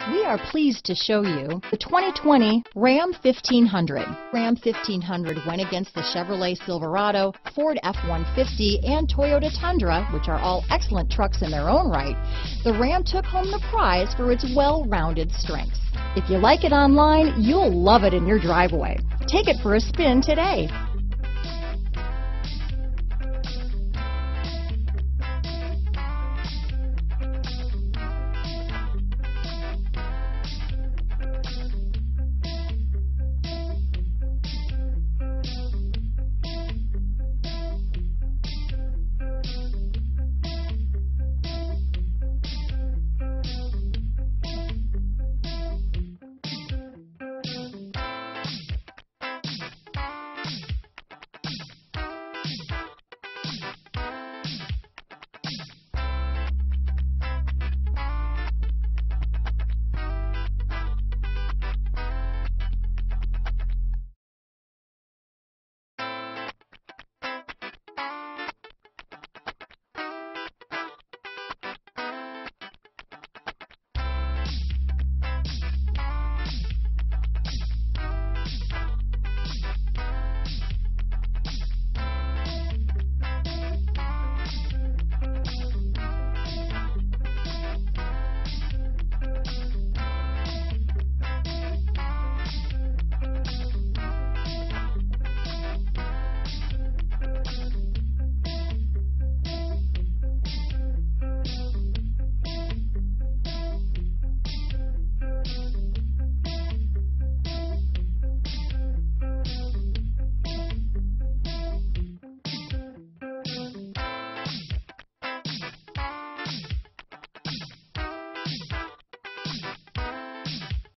We are pleased to show you the 2020 Ram 1500. Ram 1500 went against the Chevrolet Silverado, Ford F-150, and Toyota Tundra, which are all excellent trucks in their own right. The Ram took home the prize for its well-rounded strengths. If you like it online, you'll love it in your driveway. Take it for a spin today.